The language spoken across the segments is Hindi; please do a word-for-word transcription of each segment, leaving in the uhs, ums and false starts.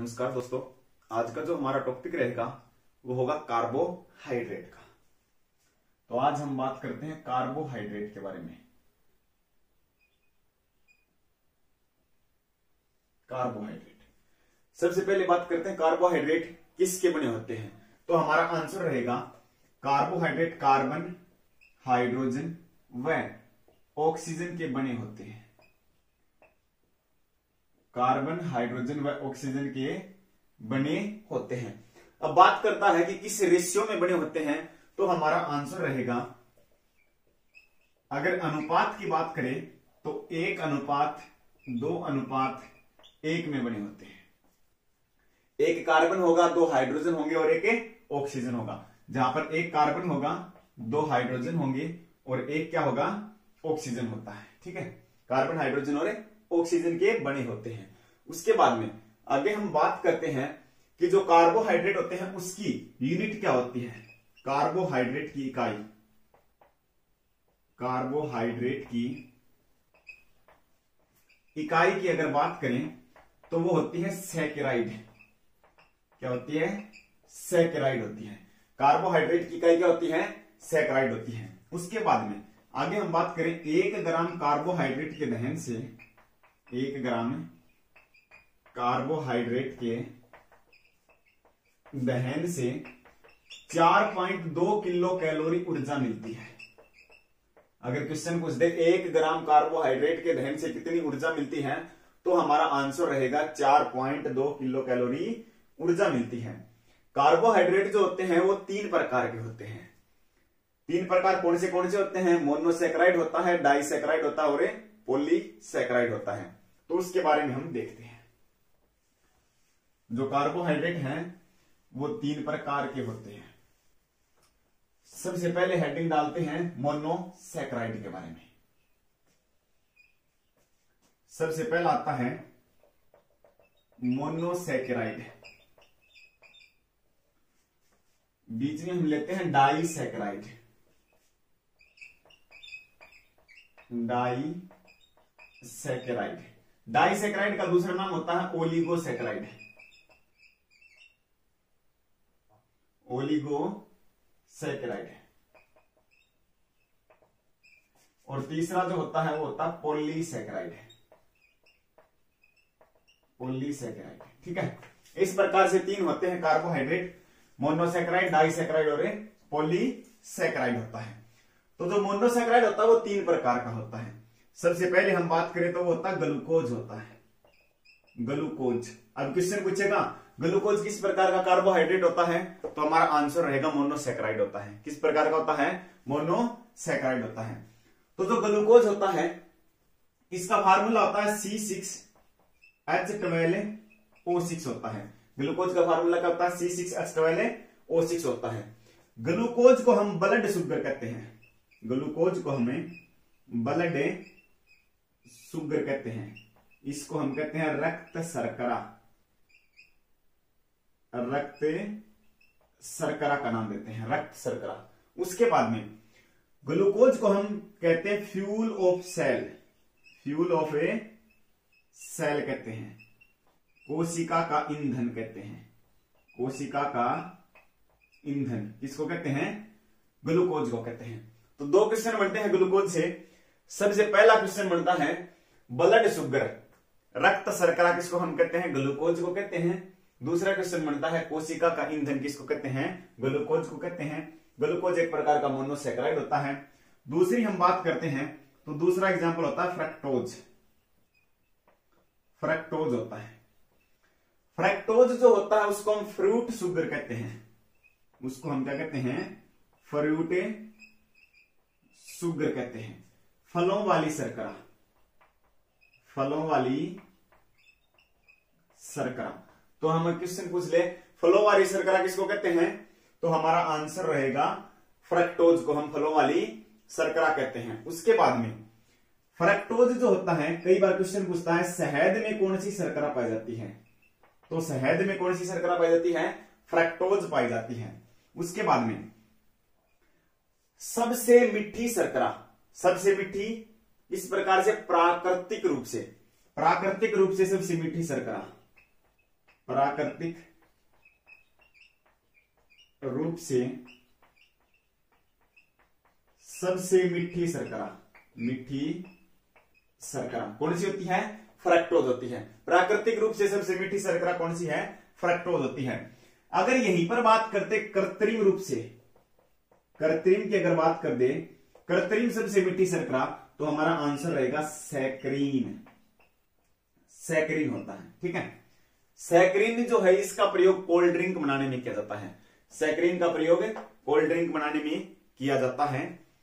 नमस्कार दोस्तों, आज का जो हमारा टॉपिक रहेगा वो होगा कार्बोहाइड्रेट का। तो आज हम बात करते हैं कार्बोहाइड्रेट के बारे में। कार्बोहाइड्रेट, सबसे पहले बात करते हैं कार्बोहाइड्रेट किसके बने होते हैं। तो हमारा आंसर रहेगा कार्बोहाइड्रेट कार्बन, हाइड्रोजन व ऑक्सीजन के बने होते हैं। कार्बन, हाइड्रोजन व ऑक्सीजन के बने होते हैं। अब बात करता है कि किस रेशियो में बने होते हैं, तो हमारा आंसर रहेगा, अगर अनुपात की बात करें तो एक अनुपात दो अनुपात एक में बने होते हैं। एक कार्बन होगा, दो हाइड्रोजन होंगे और एक ऑक्सीजन होगा। जहां पर एक कार्बन होगा, दो हाइड्रोजन होंगे और एक क्या होगा, ऑक्सीजन होता है। ठीक है, कार्बन, हाइड्रोजन और ऑक्सीजन के बने होते हैं। उसके बाद में आगे हम बात करते हैं कि जो कार्बोहाइड्रेट होते हैं उसकी यूनिट क्या होती है। कार्बोहाइड्रेट की इकाई, कार्बोहाइड्रेट की इकाई की अगर बात करें तो वो होती है सैकेराइड। क्या होती है, सैकेराइड होती है। कार्बोहाइड्रेट की इकाई क्या होती है, सैकेराइड होती है। उसके बाद में आगे हम बात करें, एक ग्राम कार्बोहाइड्रेट के दहन से, एक ग्राम कार्बोहाइड्रेट के दहन से चार पॉइंट दो किलो कैलोरी ऊर्जा मिलती है। अगर क्वेश्चन पूछ दे एक ग्राम कार्बोहाइड्रेट के दहन से कितनी ऊर्जा मिलती है, तो हमारा आंसर रहेगा चार पॉइंट दो किलो कैलोरी ऊर्जा मिलती है। कार्बोहाइड्रेट जो होते हैं वो तीन प्रकार के होते हैं। तीन प्रकार कौन से कौन से होते हैं, मोनोसैकेराइड होता है, डाइसैकेराइड होता है और पॉलीसैकेराइड होता है। तो उसके बारे में हम देखते हैं। जो कार्बोहाइड्रेट हैं वो तीन प्रकार के होते हैं। सबसे पहले हेडिंग डालते हैं मोनोसैकेराइड के बारे में। सबसे पहला आता है मोनोसैकेराइड, बीच में हम लेते हैं डाइसैकेराइड। डाइसैकेराइड, डाइसैकेराइड का दूसरा नाम होता है ओलिगोसैकेराइड। ओलिगोसैकेराइड। और तीसरा जो होता है वो होता है पॉलीसैकेराइड। पॉलीसैकेराइड, ठीक है। इस प्रकार से तीन होते हैं कार्बोहाइड्रेट, मोनोसैकेराइड, डाइसैकेराइड और पॉलीसैकेराइड होता है। तो जो मोनोसैकेराइड होता है वो तीन प्रकार का होता है। सबसे पहले हम बात करें तो वो होता है ग्लूकोज होता है, ग्लूकोज। अब क्वेश्चन पूछेगा ग्लूकोज किस प्रकार का कार्बोहाइड्रेट होता है, तो हमारा आंसर रहेगा मोनोसैकेराइड होता है। किस प्रकार का होता है, मोनोसैकेराइड होता है। तो जो ग्लूकोज होता है इसका फार्मूला होता है C six H twelve O six होता है। ग्लूकोज का फार्मूला क्या होता है, C six H twelve O six होता है। ग्लूकोज को हम ब्लड शुगर कहते हैं। ग्लूकोज को हमें ब्लड शुगर कहते हैं। इसको हम कहते हैं रक्त शर्करा। रक्त शर्करा का नाम देते हैं, रक्त शर्करा। उसके बाद में ग्लूकोज को हम कहते हैं fuel of cell. Fuel of a cell कहते हैं। कोशिका का ईंधन कहते हैं। कोशिका का ईंधन किसको कहते हैं, ग्लूकोज को कहते हैं। तो दो क्वेश्चन बनते हैं ग्लूकोज से। सबसे पहला क्वेश्चन बनता है ब्लड शुगर, रक्त शर्करा किसको हम कहते हैं, ग्लूकोज को कहते हैं। दूसरा क्वेश्चन बनता है कोशिका का ईंधन किसको कहते हैं, ग्लूकोज को कहते हैं। ग्लूकोज एक प्रकार का मोनोसैकेराइड होता है। दूसरी हम बात करते हैं तो दूसरा एग्जांपल होता है फ्रक्टोज। फ्रक्टोज होता है। फ्रक्टोज जो होता है उसको हम फ्रूट शुगर कहते हैं। उसको हम क्या कहते हैं, फ्रूट शुगर कहते हैं। फलों वाली शर्करा, फलों वाली शर्करा। तो हम क्वेश्चन पूछ ले फलों वाली शर्करा किसको कहते हैं, तो हमारा आंसर रहेगा फ्रक्टोज को हम फलों वाली शर्करा कहते हैं। उसके बाद में फ्रक्टोज जो होता है, कई बार क्वेश्चन पूछता है शहद में कौन सी शर्करा पाई जाती है, तो शहद में कौन सी शर्करा पाई जाती है, फ्रक्टोज पाई जाती है। उसके बाद में सबसे मीठी शर्करा, सबसे मीठी इस प्रकार से प्राकृतिक रूप से, प्राकृतिक रूप से सबसे मीठी शर्करा, प्राकृतिक रूप से सबसे मीठी शर्करा, मीठी शर्करा कौन सी होती है? फ्रक्टोज होती है। प्राकृतिक रूप से सबसे मीठी शर्करा कौन सी है? फ्रक्टोज होती है। अगर यहीं पर बात करते कृत्रिम रूप से, कृत्रिम की अगर बात कर दे, कृत्रिम सबसे मीठी शर्करा, तो हमारा आंसर रहेगा सैकरीन। सैकरीन होता है, ठीक है। सैकरीन जो है इसका प्रयोग कोल्ड ड्रिंक बनाने में किया जाता है। सैकरीन का प्रयोग कोल्ड ड्रिंक बनाने में किया जाता है।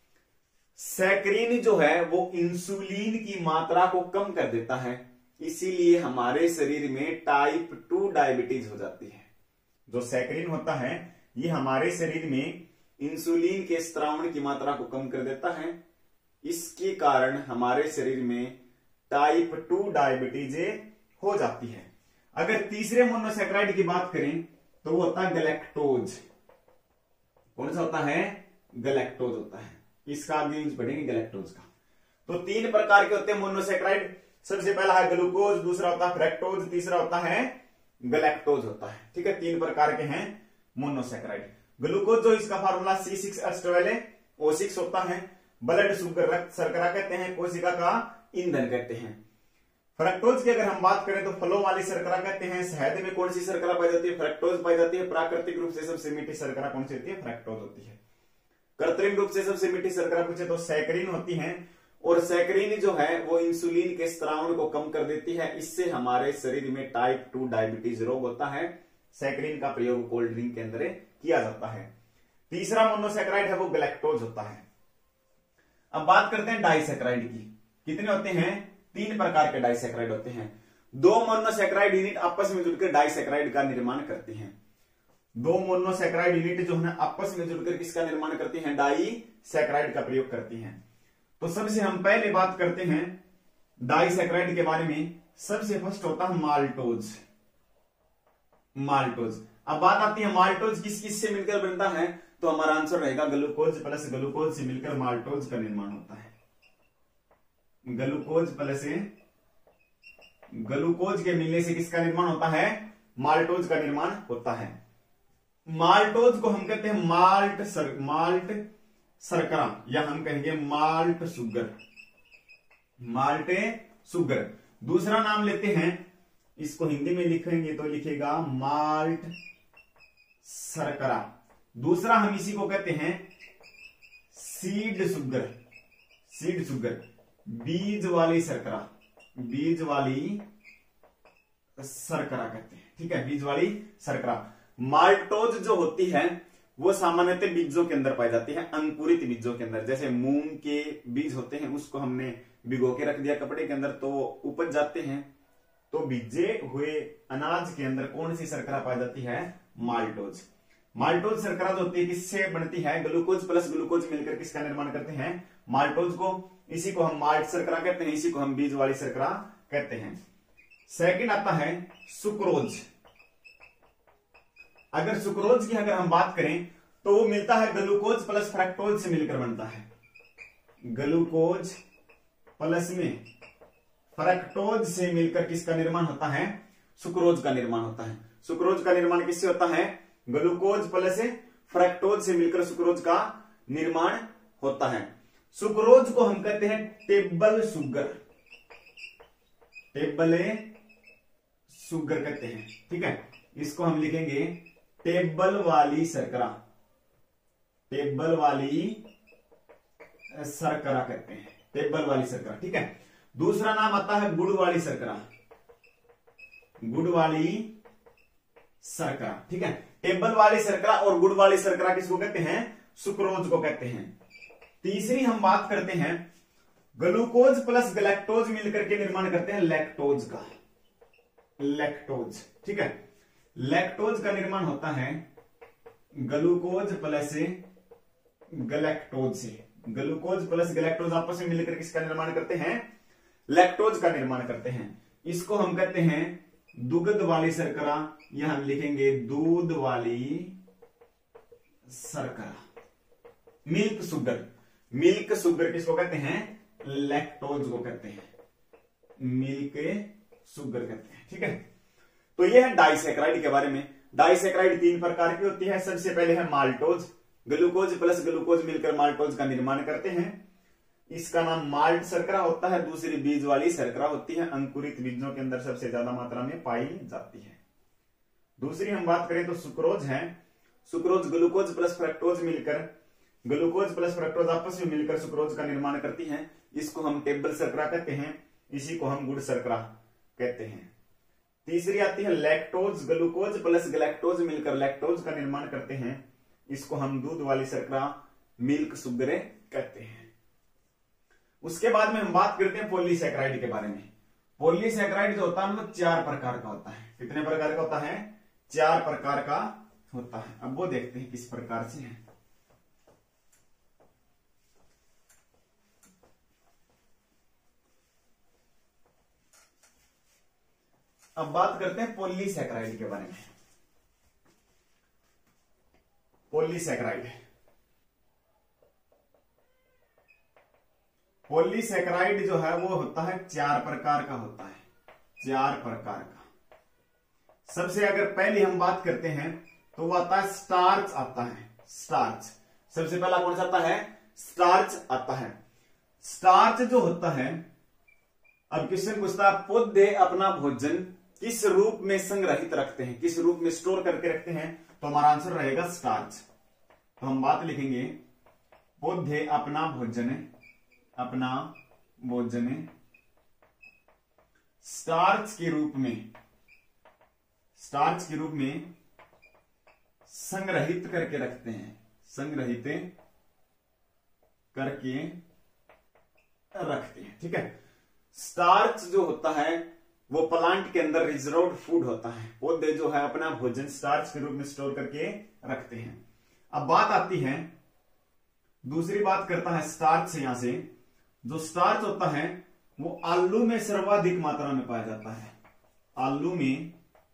सैकरीन जो है वो इंसुलिन की मात्रा को कम कर देता है, इसीलिए हमारे शरीर में टाइप टू डायबिटीज हो जाती है। जो सैकरीन होता है ये हमारे शरीर में इंसुलिन के स्त्रावण की मात्रा को कम कर देता है, इसके कारण हमारे शरीर में टाइप टू डायबिटीज हो जाती है। अगर तीसरे मोनोसैकेराइड की बात करें तो वो होता है गैलेक्टोज। कौन सा होता है? गैलेक्टोज होता है। इसका आगे यूज पढ़ेंगे गैलेक्टोज का। तो तीन प्रकार के होते हैं मोनोसैकेराइड। सबसे पहला है ग्लूकोज, दूसरा होता है फ्रक्टोज, तीसरा होता है गैलेक्टोज होता है, ठीक है। तीन प्रकार के हैं मोनोसैकेराइड। ग्लूकोज जो इसका formula C six H twelve है, ओ सिक्स होता है। ब्लड शुगर, रक्त शर्करा कहते हैं, कोशिका का ईंधन कहते हैं। फ्रक्टोज की अगर हम बात करें तो फलों वाली शर्करा कहते हैं। शहद में कौन सी शर्करा पाई जाती है? फ्रक्टोज पाई जाती है। प्राकृतिक रूप से सबसे मीठी शर्करा कौन सी होती है? फ्रक्टोज होती है। कृत्रिम रूप से सबसे मीठी शर्करा पूछे तो सैकरीन होती है, और सैकरीन जो है वो इंसुलिन के स्त्रावण को कम कर देती है, इससे हमारे शरीर में टाइप टू डायबिटीज रोग होता है। सैकरीन का प्रयोग कोल्ड ड्रिंक के अंदर किया जाता है। तीसरा मोनोसैकेराइड है वो गैलेक्टोज होता है। अब बात करते हैं डाइसैकेराइड की। कितने होते हैं? तीन प्रकार के डाइसैकेराइड होते हैं। दो मोनोसैकेराइड यूनिट आपस में जुड़कर डाइसैकेराइड का निर्माण करते हैं। दो मोनोसैकेराइड यूनिट जो है आपस में जुड़कर किसका निर्माण करती हैं? डाइसैकेराइड का प्रयोग करती हैं। तो सबसे हम पहले बात करते हैं डाइसैकेराइड के बारे में। सबसे फर्स्ट होता है माल्टोज। माल्टोज। अब बात आती है माल्टोज किस किस से मिलकर बनता है, तो हमारा आंसर रहेगा ग्लूकोज प्लस ग्लूकोज से मिलकर माल्टोज का निर्माण होता है। ग्लूकोज प्लस ग्लूकोज के मिलने से किसका निर्माण होता है? माल्टोज का निर्माण होता है। माल्टोज को हम कहते हैं माल्ट सर, माल्ट शर्करा, या हम कहेंगे माल्ट शुगर, माल्ट शुगर। दूसरा नाम लेते हैं, इसको हिंदी में लिखेंगे तो लिखेगा माल्ट शर्करा। दूसरा हम इसी को कहते हैं सीड शुगर, सीड शुगर, बीज वाली शर्करा, बीज वाली शर्करा कहते हैं, ठीक है, बीज वाली शर्करा। माल्टोज जो होती है वो सामान्यतः बीजों के अंदर पाई जाती है, अंकुरित बीजों के अंदर। जैसे मूंग के बीज होते हैं, उसको हमने भिगो के रख दिया कपड़े के अंदर तो उपज जाते हैं, तो बीजे हुए अनाज के अंदर कौन सी शर्करा पाई जाती है? माल्टोज। माल्टोज शर्करा जो होती है किससे बनती है? ग्लूकोज प्लस ग्लूकोज मिलकर किसका निर्माण करते हैं? माल्टोज को। इसी को हम माल्ट शर्करा कहते हैं, इसी को हम बीज वाली शर्करा कहते हैं। सेकंड आता है सुक्रोज। अगर सुक्रोज की अगर हम बात करें तो वो मिलता है ग्लूकोज प्लस फ्रक्टोज से मिलकर बनता है। ग्लूकोज प्लस में फ्रक्टोज से मिलकर किसका निर्माण होता है? सुक्रोज का निर्माण होता है। सुक्रोज का निर्माण किससे होता है? ग्लूकोज प्लस फ्रक्टोज से मिलकर सुक्रोज का निर्माण होता है। सुक्रोज को हम कहते हैं टेबल शुगर, टेबल शुगर कहते हैं, ठीक है। इसको हम लिखेंगे टेबल वाली शर्करा, टेबल वाली शर्करा कहते हैं, टेबल वाली शर्करा, ठीक है। दूसरा नाम आता है गुड़ वाली शर्करा, गुड़ वाली शर्करा, ठीक है। टेबल वाली शर्करा और गुड़ वाली शर्करा किसको कहते हैं? सुक्रोज को कहते हैं। तीसरी हम बात करते हैं ग्लूकोज प्लस गैलेक्टोज मिलकर के निर्माण करते हैं लैक्टोज का, लैक्टोज, ठीक है। लैक्टोज का निर्माण होता है ग्लूकोज प्लस गैलेक्टोज से। ग्लूकोज प्लस गैलेक्टोज आपस में मिलकर किसका निर्माण करते हैं? लैक्टोज का निर्माण करते हैं। इसको हम कहते हैं दुग्ध वाली शर्करा, या हम लिखेंगे दूध वाली शर्करा, मिल्क शुगर। मिल्क शुगर किसको कहते हैं? लैक्टोज को कहते हैं, मिल्क शुगर कहते हैं, ठीक है। तो ये है डाइसैकेराइड के बारे में। डाइसैकेराइड तीन प्रकार की होती है। सबसे पहले है माल्टोज, ग्लूकोज प्लस ग्लूकोज मिलकर माल्टोज का निर्माण करते हैं, इसका नाम माल्ट शर्करा होता है। दूसरी बीज वाली शर्करा होती है, अंकुरित बीजों के अंदर सबसे ज्यादा मात्रा में पाई जाती है। दूसरी हम बात करें तो सुक्रोज है। सुक्रोज ग्लूकोज प्लस फ्रक्टोज मिलकर ग्लूकोज प्लस फ्रक्टोज आपस में मिलकर सुक्रोज का निर्माण करती है, इसको हम टेबल शर्करा कहते हैं, इसी को हम गुड़ शर्करा कहते हैं। तीसरी आती है लैक्टोज, ग्लूकोज प्लस ग्लैक्टोज मिलकर लैक्टोज का निर्माण करते हैं, इसको हम दूध वाली शर्करा मिल्क सुगरे कहते हैं। उसके बाद में हम बात करते हैं पॉलीसैकेराइड के बारे में। पॉलीसैकेराइड जो होता है वो चार प्रकार का होता है। कितने प्रकार का होता है? चार प्रकार का होता है। अब वो देखते हैं किस प्रकार से है। अब बात करते हैं पॉलीसैकेराइड के बारे में। पॉलीसैकेराइड पॉलीसैकेराइड जो है वो होता है चार प्रकार का होता है, चार प्रकार का। सबसे अगर पहली हम बात करते हैं तो वो आता है स्टार्च आता है। स्टार्च सबसे पहला कौन सा आता है? स्टार्च आता है। स्टार्च जो होता है, अब क्वेश्चन पूछता है पौधे अपना भोजन किस रूप में संग्रहित रखते हैं, किस रूप में स्टोर करके रखते हैं, तो हमारा आंसर रहेगा स्टार्च। तो हम बात लिखेंगे पौधे अपना भोजन अपना भोजन स्टार्च के रूप में स्टार्च के रूप में संग्रहित करके रखते हैं, संग्रहित करके रखते हैं। ठीक है। स्टार्च जो होता है वो प्लांट के अंदर रिजर्व्ड फूड होता है। पौधे जो है अपना भोजन स्टार्च के रूप में स्टोर करके रखते हैं। अब बात आती है, दूसरी बात करता है स्टार्च से। यहां से जो स्टार्च होता है वो आलू में सर्वाधिक मात्रा में पाया जाता है। आलू में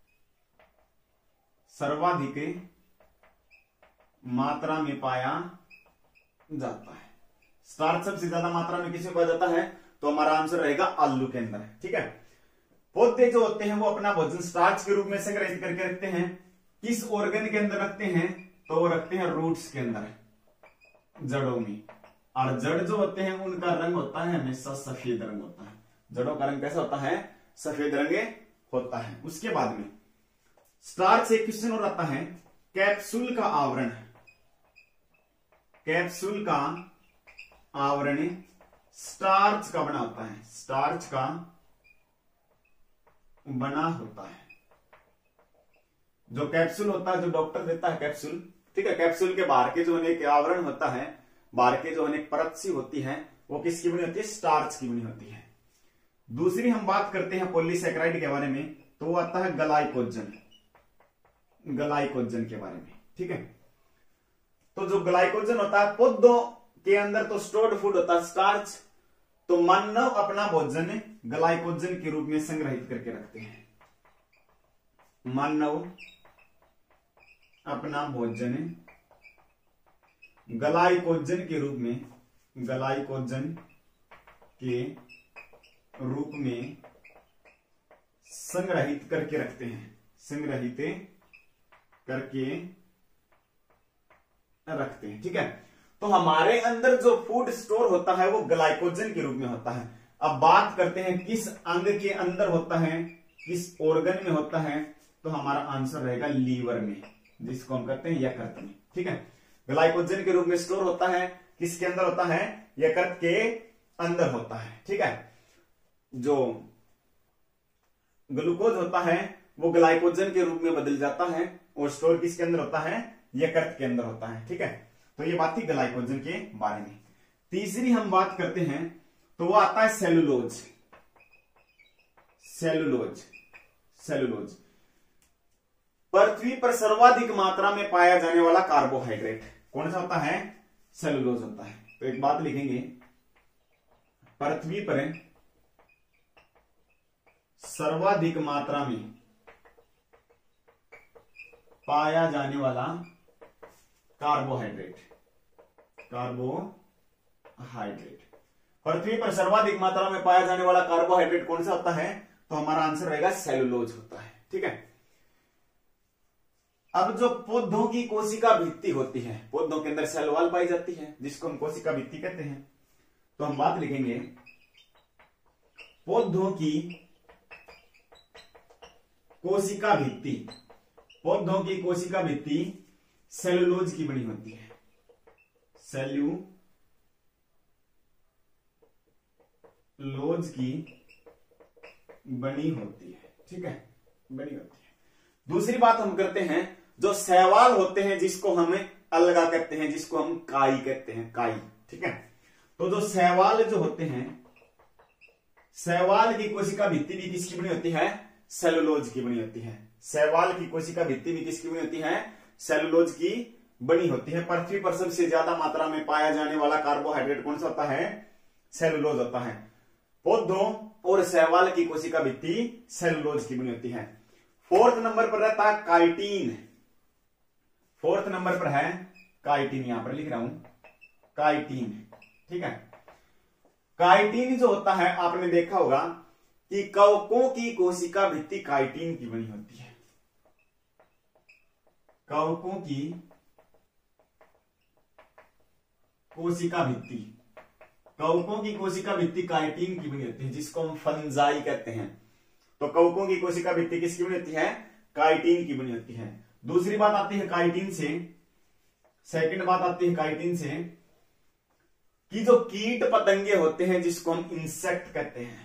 सर्वाधिक मात्रा में पाया जाता है। स्टार्च सबसे ज्यादा मात्रा में किसमें पाया जाता है? तो हमारा आंसर रहेगा आलू के अंदर। ठीक है। पौधे जो होते हैं वो अपना भोजन स्टार्च के रूप में संग्रहित करके रखते हैं। किस ऑर्गन के अंदर रखते हैं? तो वो रखते हैं रूट्स के अंदर, जड़ों में। और जड़ जो होते हैं उनका रंग होता है हमेशा सफेद रंग होता है। जड़ों का रंग कैसा होता है? सफेद रंग होता है। उसके बाद में स्टार्च से क्वेश्चन और आता है कैप्सूल का आवरण। कैप्सूल का आवरण स्टार्च का बना होता है, स्टार्च का बना होता है। जो कैप्सूल होता है, जो डॉक्टर देता है कैप्सूल, ठीक है, कैप्सूल के बाहर के जो अनेक आवरण होता है, बाहर के जो अनेक परत सी होती है, वो किसकी बनी होती है? स्टार्च की बनी होती है। दूसरी हम बात करते हैं पॉलीसैकेराइड के बारे में, तो वो आता है ग्लाइकोजन, ग्लाइकोजन के बारे में। ठीक है। तो जो ग्लाइकोजन होता है पौधों के अंदर तो स्टोर्ड फूड होता है स्टार्च, तो मानव अपना भोजन ग्लाइकोजन के रूप में संग्रहित करके रखते हैं। मानव अपना भोजन ग्लाइकोजन के रूप में ग्लाइकोजन के रूप में संग्रहित करके रखते हैं, संग्रहित करके रखते हैं। ठीक है। तो हमारे अंदर जो फूड स्टोर होता है वो ग्लाइकोजन के रूप में होता है। अब बात करते हैं किस अंग के अंदर होता है, किस ऑर्गन में होता है, तो हमारा आंसर रहेगा लीवर में, जिसको हम कहते हैं यकृत में। ठीक है। ग्लाइकोजन के रूप में स्टोर होता है, किसके अंदर होता है? यकृत के अंदर होता है। ठीक है। जो ग्लूकोज होता है वो ग्लाइकोजन के रूप में बदल जाता है और स्टोर किसके अंदर होता है? यकृत के अंदर होता है। ठीक है। तो ये बात थी ग्लाइकोजन के बारे में। तीसरी हम बात करते हैं तो वो आता है सेलुलोज। सेलुलोज सेलुलोज पृथ्वी पर सर्वाधिक मात्रा में पाया जाने वाला कार्बोहाइड्रेट कौन सा होता है? सेलुलोज होता है। तो एक बात लिखेंगे, पृथ्वी पर सर्वाधिक मात्रा में पाया जाने वाला कार्बोहाइड्रेट, कार्बोहाइड्रेट पृथ्वी पर सर्वाधिक मात्रा में पाया जाने वाला कार्बोहाइड्रेट कौन सा होता है? तो हमारा आंसर रहेगा सेलुलोज होता है। ठीक है। अब जो पौधों की कोशिका भित्ति होती है, पौधों के अंदर सेल वॉल पाई जाती है जिसको हम कोशिका भित्ति कहते हैं, तो हम बात लिखेंगे पौधों की कोशिका भित्ति। पौधों की कोशिका भित्ति सेलुलोज की बनी होती है, सेल्यूलोज की बनी होती है, ठीक है, बनी होती है। दूसरी बात हम करते हैं, जो शैवाल होते हैं जिसको हम अलगा कहते हैं, जिसको हम काई कहते हैं, काई, ठीक है। तो जो शैवाल जो होते हैं, शैवाल की कोशिका भित्ति भी किसकी बनी होती है, सेलुलोज की बनी होती है। शैवाल की कोशिका भित्ति भी किसकी बनी होती है, सेलुलोज की बनी होती है। पृथ्वी पर सबसे ज्यादा मात्रा में पाया जाने वाला कार्बोहाइड्रेट कौन सा होता है, सेलुलोज होता है। पौधों और शैवाल की कोशिका भित्ति सेलुलोज की बनी होती है। फोर्थ नंबर पर रहता है काइटिन। फोर्थ नंबर पर है काइटिन, यहां पर लिख रहा हूं काइटिन, ठीक है। काइटिन जो होता है, आपने देखा होगा कि कवकों की कोशिका भित्ति काइटिन की बनी होती है। कवकों की कोशिका भित्ति, कवकों की कोशिका भित्ति काइटिन की बनी होती है, जिसको हम फंजाई कहते हैं। तो कवकों की कोशिका भित्ति किसकी बनी होती है, काइटिन की बनी होती है। दूसरी बात आती है काइटिन से, सेकंड बात आती है काइटिन से कि जो कीट पतंगे होते हैं जिसको हम इंसेक्ट कहते हैं,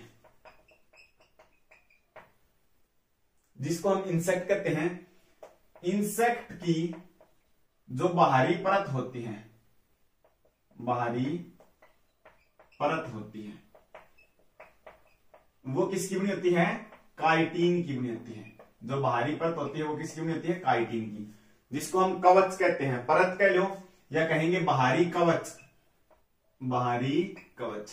जिसको हम इंसेक्ट कहते हैं, इंसेक्ट की जो बाहरी परत होती है, बाहरी परत होती है, वो किसकी बनी होती है, काइटिन की बनी होती है। जो बाहरी परत होती है वो किसकी बनी होती है, काइटिन की, जिसको हम कवच कहते हैं, परत कह लो या कहेंगे बाहरी कवच, बाहरी कवच।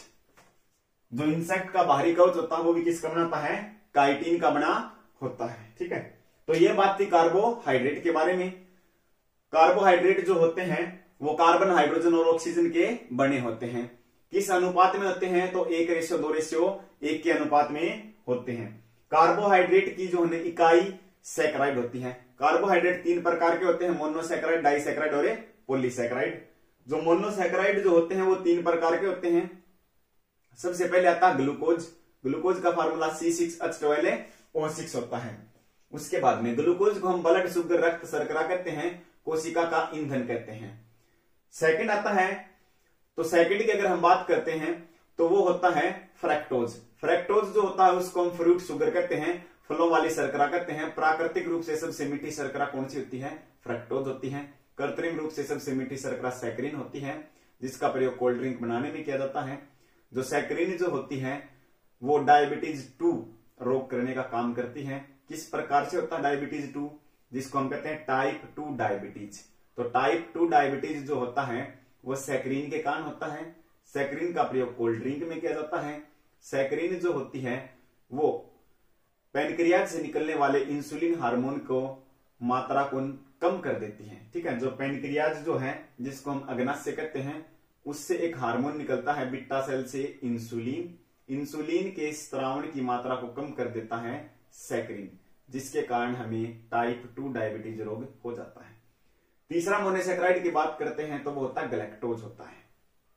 जो इंसेक्ट का बाहरी कवच होता है वो भी किसका बना होता है, काइटिन का बना होता है, ठीक है। तो ये बात थी कार्बोहाइड्रेट के बारे में। कार्बोहाइड्रेट जो होते हैं वो कार्बन, हाइड्रोजन और ऑक्सीजन के बने होते हैं। किस अनुपात में होते हैं, तो एक रेशियो दो रेशियो एक के अनुपात में होते हैं। कार्बोहाइड्रेट की जो है इकाई सैकराइड होती है। कार्बोहाइड्रेट तीन प्रकार के होते हैं, मोनोसैकराइड, डाइसैकराइड और पॉलीसैकराइड। जो मोनोसैकराइड जो होते हैं वो तीन प्रकार के होते हैं। सबसे पहले आता है ग्लूकोज। ग्लूकोज का formula C six H twelve O six होता है। उसके बाद में ग्लूकोज को हम ब्लड शुगर, रक्त शर्करा कहते हैं, कोशिका का ईंधन कहते हैं। सेकंड आता है, तो सेकंड की अगर हम बात करते हैं तो वो होता है फ्रैक्टोज। फ्रैक्टोज जो होता है उसको हम फ्रूट शुगर कहते हैं, फलों वाली शर्करा कहते हैं। प्राकृतिक रूप से सबसे मीठी शर्करा कौन सी होती है, फ्रैक्टोज होती है। कृत्रिम रूप से सबसे मीठी शर्करा सैकरीन होती है, जिसका प्रयोग कोल्ड ड्रिंक बनाने में किया जाता है। जो सैकरीन जो होती है वो डायबिटीज टू रोग करने का काम करती है। किस प्रकार से होता है डायबिटीज टू, जिसको हम कहते हैं टाइप टू डायबिटीज। तो टाइप टू डायबिटीज जो होता है वो सैकरीन के कारण होता है। सैकरीन का प्रयोग कोल्ड ड्रिंक में किया जाता है। सैकरीन जो होती है वो पैनक्रियाज से निकलने वाले इंसुलिन हार्मोन को मात्रा को कम कर देती है, ठीक है। जो पैनक्रियाज जो है, जिसको हम अग्नाशय कहते हैं, उससे एक हार्मोन निकलता है बीटा सेल से, इंसुलिन। इंसुलिन के स्त्रावण की मात्रा को कम कर देता है सैकरीन, जिसके कारण हमें टाइप टू डायबिटीज रोग हो जाता है। तीसरा मोनोसैकराइड की बात करते हैं तो वो होता है गैलेक्टोज होता है।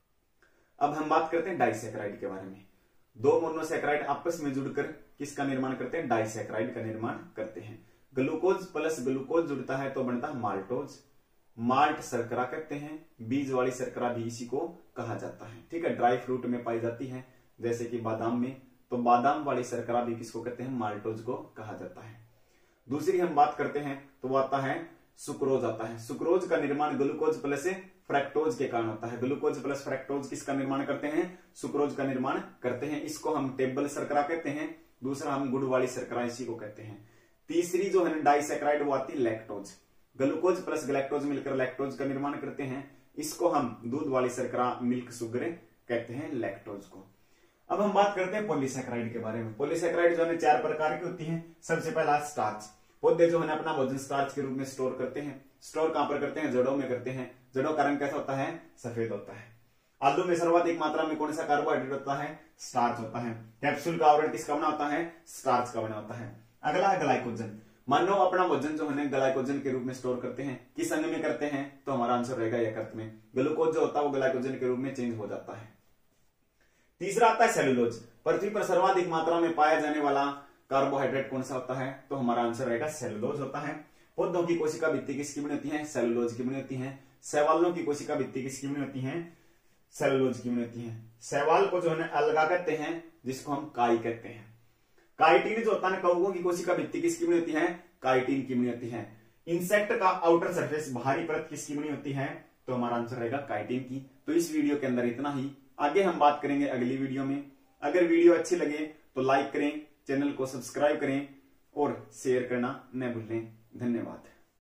अब हम बात करते हैं डाइसैकराइड के बारे में। दो मोनोसैकराइड आपस में जुड़कर किसका निर्माण करते हैं, डाइसैकराइड का निर्माण करते हैं। ग्लूकोज प्लस ग्लूकोज जुड़ता है तो बनता है माल्टोज। माल्ट शर्करा कहते हैं, बीज वाली शर्करा भी इसी को कहा जाता है, ठीक है। ड्राई फ्रूट में पाई जाती है, जैसे कि बादाम में, तो बादाम वाली शर्करा भी किसको कहते हैं, माल्टोज को कहा जाता है। दूसरी हम बात करते हैं तो वो आता है सुक्रोज आता है। सुक्रोज का निर्माण ग्लूकोज प्लस फ्रैक्टोज के कारण होता है। ग्लूकोज प्लस फ्रैक्टोज किसका निर्माण करते हैं, सुक्रोज का निर्माण करते हैं। इसको हम टेबल शर्करा कहते हैं। दूसरा हम गुड़ वाली शर्करा इसी को कहते हैं। तीसरी जो है डाइसैकराइड वो आती है लैक्टोज। ग्लूकोज प्लस ग्लैक्टोज मिलकर लैक्टोज का निर्माण करते हैं। इसको हम दूध वाली शर्करा, मिल्क शुगर कहते हैं, लैक्टोज को। अब हम बात करते हैं पॉलीसैकराइड के बारे में। पॉलीसैकराइड जो है चार प्रकार की होती है। सबसे पहला स्टार्च। पौधे जो है अपना भोजन स्टार्च के रूप में स्टोर करते हैं। स्टोर कहां पर करते हैं, जड़ों में करते हैं। जड़ों का रंग कैसा होता है, सफेद होता है। आलू में सर्वाधिक मात्रा में कौन सा कार्बोहाइड्रेट होता है, स्टार्च होता है। कैप्सूल का आवरण किसका बना होता है, स्टार्च का बना होता है। अगला है ग्लाइकोजन। मानो अपना वजन जो है ग्लाइकोजन के रूप में स्टोर करते हैं, किस अंग में करते हैं, तो हमारा आंसर रहेगा यकृत में। ग्लूकोज जो होता है वो ग्लाइकोजन के रूप में चेंज हो जाता है। तीसरा आता है सेलुलोज। पृथ्वी पर सर्वाधिक मात्रा में पाया जाने वाला कार्बोहाइड्रेट कौन सा होता है, तो हमारा आंसर रहेगा सेलुलोज होता है। पौधों की कोशिका भित्ति किसकी बनी होती है, सेलुलोज की बनी होती है। शैवालों की कोशिका भित्ति किसकी बनी होती है, सेलुलोज की बनी होती है। शैवाल को जो है अलगा कहते हैं, जिसको हम काई कहते हैं। काइटिन जो होता है कवकों की कोशिका भित्ति किसकी बनी होती है, काइटिन की बनी होती है। इंसेक्ट का आउटर सरफेस बाहरी परत किसकी बनी होती है, तो हमारा आंसर रहेगा काइटिन की। तो इस वीडियो के अंदर इतना ही, आगे हम बात करेंगे अगली वीडियो में। अगर वीडियो अच्छी लगे तो लाइक करें, चैनल को सब्सक्राइब करें और शेयर करना न भूलें। धन्यवाद।